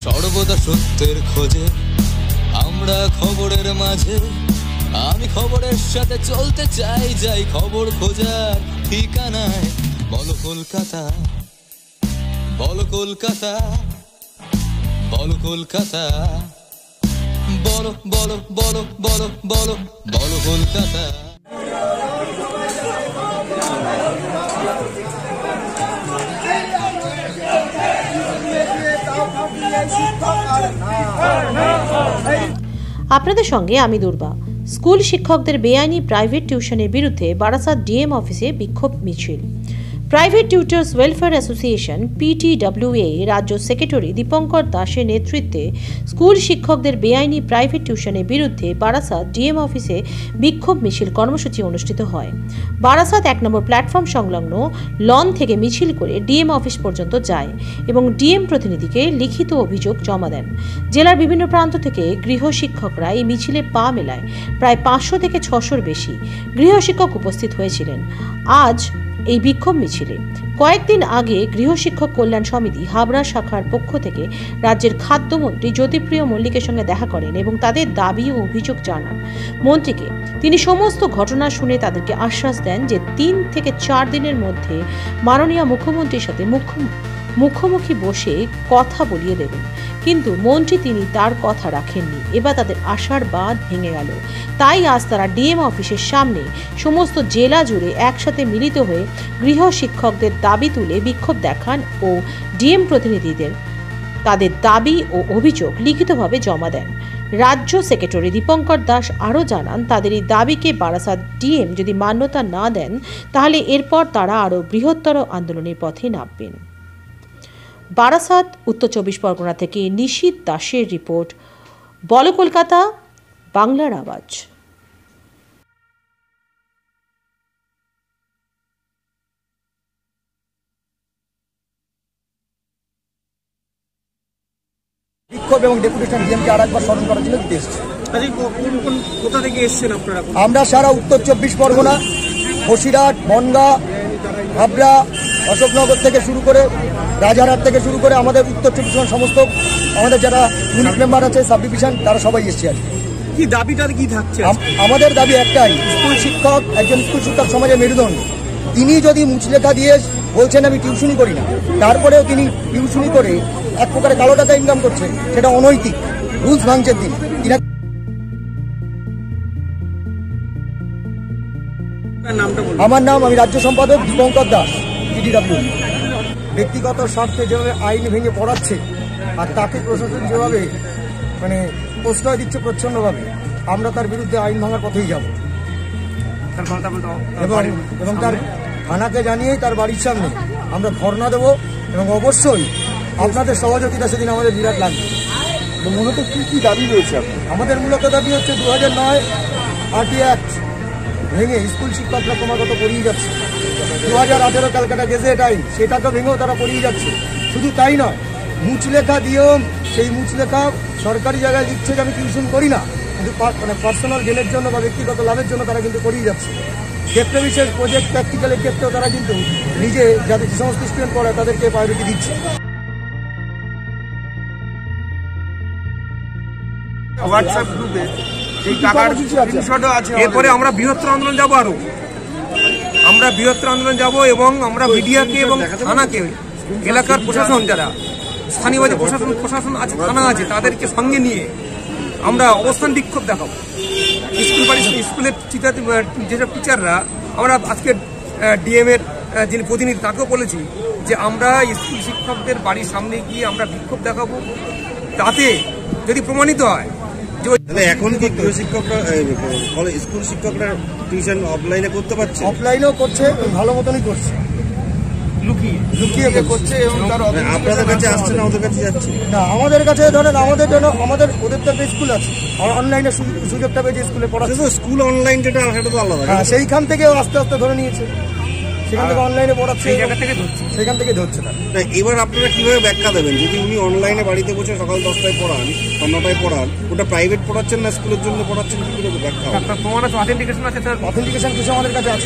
সর্বদা সত্যের খোঁজে আমরা খবরের মাঝে, আমি খবরের সাথে চলতে চাই, যাই খবর খোঁজার ঠিকানায়। বলো কলকাতা, বলো কলকাতা, বলো কলকাতা, বলো বলো বলো বলো বলো বলো কলকাতা। আপনাদের সঙ্গে আমি দুর্বা। স্কুল শিক্ষকদের বেআইনি প্রাইভেট টিউশনের বিরুদ্ধে বারাসাত ডিএম অফিসে বিক্ষোভ মিছিল। Private tutors welfare association PTWA রাজ্য সেক্রেটারি দীপঙ্কর দাসের নেতৃত্বে স্কুল শিক্ষকদের বেআইনি প্রাইভেট টিউশনের বিরুদ্ধে বারাসাত ডিএম অফিসে বিক্ষোভ মিছিল কর্মসূচি অনুষ্ঠিত হয়। বারাসাত 1 নম্বর প্ল্যাটফর্ম সংলগ্ন লন থেকে মিছিল করে ডিএম অফিস পর্যন্ত যায় এবং ডিএম প্রতিনিধিকে লিখিত অভিযোগ জমা দেন। জেলার বিভিন্ন প্রান্ত থেকে গৃহশিক্ষকরা এই মিছিলে পা মেলায়। প্রায় 500 থেকে 600-র বেশি গৃহশিক্ষক উপস্থিত হয়েছিলেন আজ এই বিক্ষোভ মিছিলে। কয়েকদিন আগে গৃহশিক্ষক কল্যাণ সমিতি হাবড়া শাখার পক্ষ থেকে রাজ্যের খাদ্যমন্ত্রী জ্যোতিপ্রিয় মল্লিকের সঙ্গে দেখা করেন এবং তাদের দাবি ও অভিযোগ জানান মন্ত্রীকে। তিনি সমস্ত ঘটনা শুনে তাদেরকে আশ্বাস দেন যে 3 থেকে 4 দিনের মধ্যে মাননীয় মুখ্যমন্ত্রীর সাথে মুখোমুখি বসে কথা বলিয়ে দেবেন। কিন্তু মন্ত্রী তিনি তার কথা রাখেননি। এবার তাদের আশার বাঁধ ভেঙে গেল। তাই আজ তারা ডিএম অফিসের সামনে সমস্ত জেলা জুড়ে একসাথে মিলিত হয়ে গৃহ শিক্ষকদের দাবি তুলে বিক্ষোভ দেখান ও ডিএম প্রতিনিধিদের তাদের দাবি ও অভিযোগ লিখিতভাবে জমা দেন। রাজ্য সেক্রেটারি দীপঙ্কর দাস আরও জানান, তাদের এই দাবিকে বারাসাত ডিএম যদি মান্যতা না দেন তাহলে এরপর তারা আরও বৃহত্তর আন্দোলনের পথে নামবেন। বারাসাত উত্তর 24 পরগনা থেকে নিশীথ দাসের রিপোর্ট, বলো কলকাতা, বাংলার আওয়াজ। বিক্ষোভ এবং ডেপুটেশন ডিএমকে আরেকবার স্মরণ করার জন্য দিতে এসেছি। কোথা থেকে এসেছেন আপনারা? আমরা সারা উত্তর 24 পরগনা, বসিরহাট, বনগাঁ, হাবড়া, অশোকনগর থেকে শুরু করে রাজারহাট থেকে শুরু করে আমাদের উত্তর 24 পরগনার সমস্ত আমাদের যারা ইউনিট মেম্বার আছে, সাব ডিভিশন, তারা সবাই এসেছে আজকে। কি দাবিটা কি থাকছে? আমাদের দাবি একটাই, স্কুল শিক্ষক একজন স্কুল শিক্ষক সমাজের মেরুদণ্ড। তিনি যদি মুচলেখা দিয়ে বলছেন আমি টিউশনি করি না, তারপরেও তিনি টিউশনি করে এক প্রকারে কালো টাকা ইনকাম করছে, সেটা অনৈতিক, রুলস ভাঙছেন তিনি। আমার নাম, আমি রাজ্য সম্পাদক দীপঙ্কর দাস, PTW। ব্যক্তিগত স্বার্থে যেভাবে আইন ভেঙে পড়াচ্ছে আর তাকে প্রশাসন যেভাবে প্রশ্রয় দিচ্ছে প্রচ্ছন্নভাবে, আমরা তার বিরুদ্ধে আইন ভাঙার পথেই যাব এবং তার থানাকে জানিয়েই তার বাড়ির সামনে আমরা ধর্ণা দেবো এবং অবশ্যই আপনাদের সহযোগিতা সেদিন আমাদের বিরাট লাগবে। মূলত কি কি দাবি রয়েছে? আমাদের মূলত দাবি হচ্ছে 2009 RT অ্যাক্ট ভেঙে স্কুল শিক্ষকরা ক্রমাগত পড়িয়ে যাচ্ছে। 2018 ক্যালকাটা গেজেট আইন, সেটাকে ভেঙেও তারা পড়িয়ে যাচ্ছে। শুধু তাই নয়, মুচলেখা দিয়েও সেই মুচলেখা সরকারি জায়গায় লিখছে যে আমি টিউশন করি না, কিন্তু পার্সোনাল গেনের জন্য বা ব্যক্তিগত লাভের জন্য তারা কিন্তু করিয়ে যাচ্ছে। ক্ষেত্রে বিশেষ প্রজেক্ট প্র্যাকটিক্যালের ক্ষেত্রেও তারা কিন্তু নিজে যাদের যে সমস্ত স্টুডেন্ট পড়ে তাদেরকে প্রায়োরিটি দিচ্ছে। হোয়াটসঅ্যাপ গ্রুপে এই টাকার স্ক্রিনশটও আছে। এরপরে আমরা বৃহত্তর আন্দোলন যাব, আরো আমরা বৃহত্তর আন্দোলন যাব এবং আমরা মিডিয়াকে এবং থানাকে, এলাকার প্রশাসন, যারা স্থানীয় যে প্রশাসন আছে, থানা আছে, তাদেরকে সঙ্গে নিয়ে আমরা অবস্থান বিক্ষোভ দেখাবো। স্কুলের যেসব টিচাররা, আমরা আজকে ডিএম এর যিনি প্রতিনিধি তাকেও বলেছি যে আমরা স্কুল শিক্ষকদের বাড়ির সামনে গিয়ে আমরা বিক্ষোভ দেখাবো। তাতে যদি প্রমাণিত হয় যে এখন কি গৃহশিক্ষকরা, স্কুল শিক্ষকরা টিউশন অফলাইনে করতে পারছে? অফলাইনেও করছে, ভালো মতনই করছে, লুকিয়ে করছে। এবং আপনাদের কাছে আসছে না, ওদের কাছে যাচ্ছে না? আমাদের কাছে ধরেন আমাদের জন্য ওদের তো একটা স্কুল আছে, অনলাইনে সুযোগটা পেয়েছে স্কুলে পড়াচ্ছে। স্কুল অনলাইন যেটা, সেটা তো আলাদা। হ্যাঁ, সেইখান থেকে আস্তে আস্তে ধরে নিয়েছে, সেখান থেকে অনলাইনে পড়াচ্ছে, সেখান থেকে ধরছে না। এবার আপনারা কিভাবে ব্যাখ্যা দেবেন যদি উনি অনলাইনে বাড়িতে বসে সকাল 10টায় পড়ান বা 9টায় পড়ান, ওটা প্রাইভেট পড়াচ্ছেন না স্কুলের জন্য পড়াচ্ছেন? কি করে ব্যাখ্যা? অথেন্টিকেশন আছে, অথেন্টিকেশন কিছু আমাদের কাছে আছে।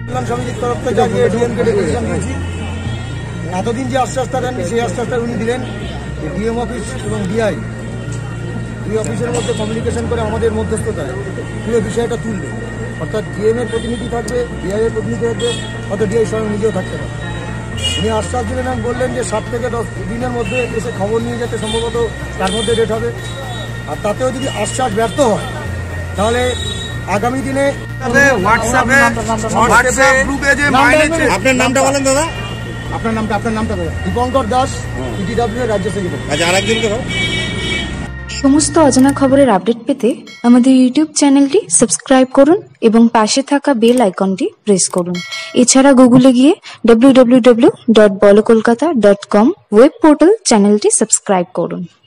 কল্যাণ সমিতির তরফ থেকে আজকে ডিএমকে ডেপুটেশন দিয়েছি। এতদিন যে আশ্বাসটা দেন সেই আশ্বাসটা উনি দিলেন যে ডিএম অফিস এবং ডিআই দুই অফিসের মধ্যে কমিউনিকেশন করে আমাদের মধ্যস্থতায় পুরো বিষয়টা তুলবে। অর্থাৎ ডিএম এর প্রতিনিধি থাকবে, ডিআই এর প্রতিনিধি থাকবে, হয়তো ডিআই স্বয়ং নিজেও থাকতে পারে। উনি আশ্বাস দিলেন এবং বললেন যে 7 থেকে 10 দিনের মধ্যে এসে খবর নিয়ে যেতে, সম্ভবত তার মধ্যে ডেট হবে। আর তাতেও যদি আশ্বাস ব্যর্থ হয় তাহলে আগামী দিনে হোয়াটসঅ্যাপ গ্রুপে যে আপনার নামটা বলেন দাদা। আপনার নামটা দীপঙ্কর দাস, পিটিডব্লিউ এর রাজ্য সেক্রেটারি। আচ্ছা, আরেকজনকে দাও। সমস্ত অজানা খবরের আপডেট পেতে আমাদের ইউটিউব চ্যানেলটি সাবস্ক্রাইব করুন এবং পাশে থাকা বেল আইকনটি প্রেস করুন। এছাড়া গুগলে গিয়ে www.bolokolkata.com ওয়েব পোর্টাল চ্যানেলটি সাবস্ক্রাইব করুন।